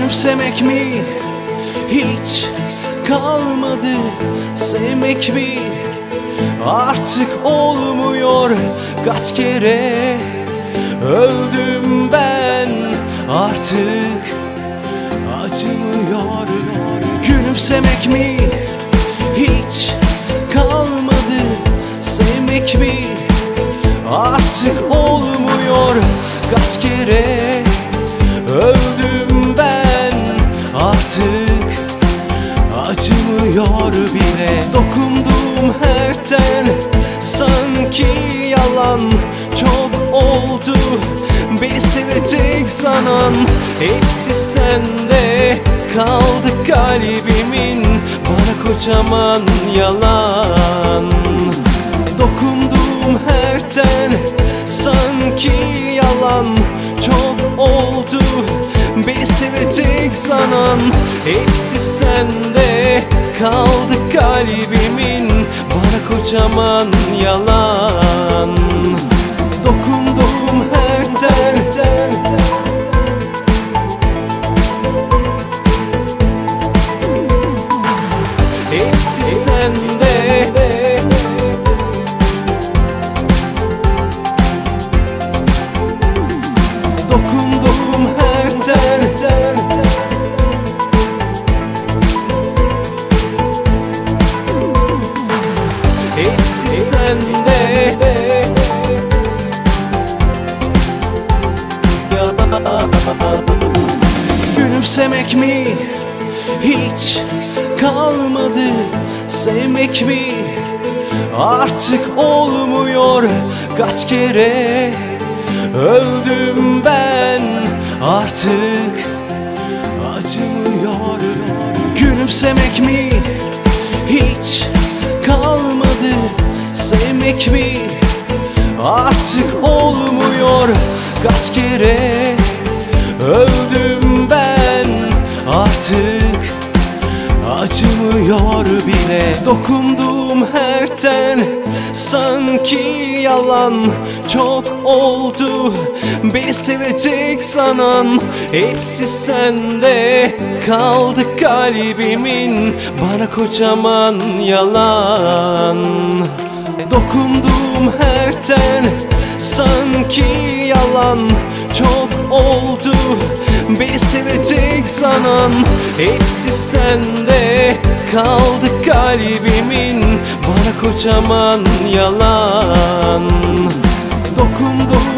Gülümsemek mi hiç kalmadı, sevmek mi artık olmuyor. Kaç kere öldüm ben, artık acımıyor. Gülümsemek mi hiç kalmadı, sevmek mi artık olmuyor. Kaç kere öldüm ben, artık acımıyor bile. Dokunduğum her ten sanki yalan, çok oldu beni sevecek sanan. Hepsi sende kaldı kalbimin, bana kocaman yalan. Dokunduğum her ten sanki yalan, çok oldu beni sevecek sanan. Hepsi sende kaldı kalbimin, bana kocaman yalan. Dokunduğum her ten hepsi sende. Dokunduğum her ten hepsi sende. Gülümsemek mi hiç kalmadı, sevmek mi artık olmuyor. Kaç kere öldüm ben, artık acımıyor. Gülümsemek mi hiç kalmadı, sevmek mi artık olmuyor. Kaç kere öldüm ben, artık acımıyor bile. Dokunduğum her ten sanki yalan, çok oldu beni sevecek sanan. Hepsi sende kaldı kalbimin, bana kocaman yalan. Dokunduğum her ten sanki yalan, çok oldu beni sevecek sanan. Hepsi sende kaldı kalbimin, bana kocaman yalan. Dokunduğum